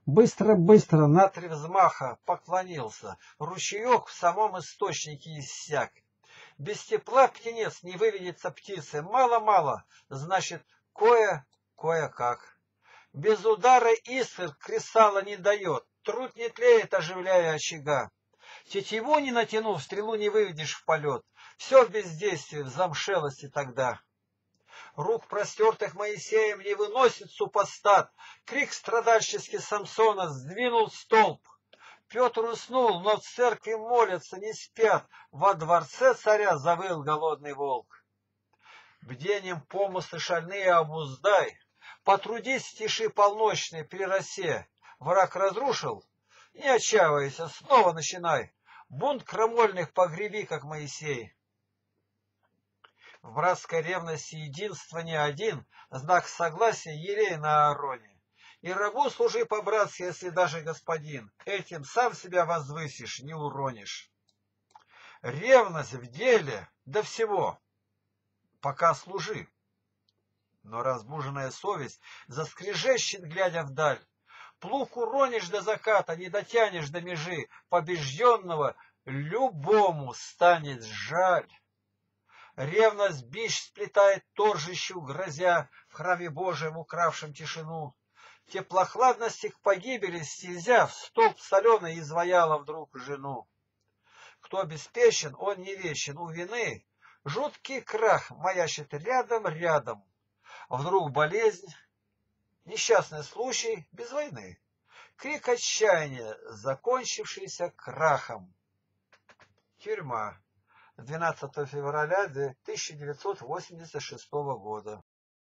Быстро-быстро на 3 взмаха поклонился, ручеек в самом источнике иссяк. Без тепла птенец не выведется птицы, мало-мало, значит, кое-как. Без удара искр кресала не дает, труд не тлеет, оживляя очага. Тетиву не натянув, стрелу не выведешь в полет, все в бездействии, в замшелости тогда. Рук простертых Моисеем не выносит супостат, крик страдальческий Самсона сдвинул столб. Петр уснул, но в церкви молятся, не спят, во дворце царя завыл голодный волк. Бдением помыслы шальные обуздай, потрудись в тиши полночной при росе. Враг разрушил? Не отчаивайся, снова начинай. Бунт крамольных погреби, как Моисей. В братской ревности единство не один, знак согласия елей на Аароне. И рабу служи по-братски, если даже господин, этим сам себя возвысишь, не уронишь. Ревность в деле до всего, пока служи. Но разбуженная совесть заскрежещет, глядя вдаль. Плуг уронишь до заката, не дотянешь до межи, побежденного любому станет жаль. Ревность бич сплетает торжищу, грозя в храме Божьем, укравшем тишину. Теплохладности к погибели стезя, в столб соленый изваяла вдруг жену. Кто обеспечен, он не вечен, у вины жуткий крах маячит рядом. Вдруг болезнь, несчастный случай без войны. Крик отчаяния, закончившийся крахом. Тюрьма. 12 февраля 1986 года.